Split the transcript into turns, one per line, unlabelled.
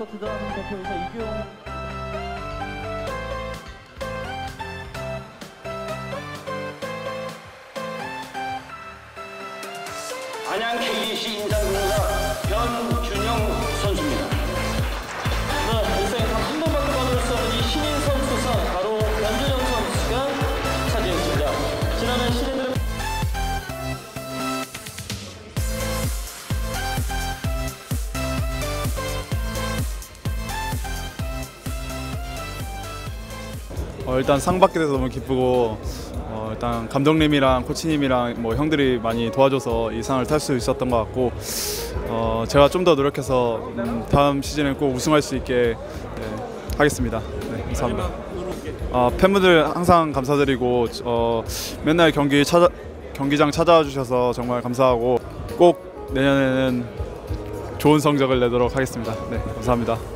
마스코트전 대표이사 이규용.
안양 KGC 인상공사 변준영 선수입니다.
네, 일생에 단 한 번밖에 받을 수 없는 이 신인 선수상 바로 변준영 선수가 차지했습니다. 지난해 신인들은
일단 상 받게 돼서 너무 기쁘고 일단 감독님이랑 코치님이랑 뭐 형들이 많이 도와줘서 이 상을 탈 수 있었던 것 같고 제가 좀 더 노력해서 다음 시즌에 꼭 우승할 수 있게 하겠습니다. 네, 감사합니다. 팬분들 항상 감사드리고 맨날 경기장 찾아와 주셔서 정말 감사하고 꼭 내년에는 좋은 성적을 내도록 하겠습니다. 네, 감사합니다.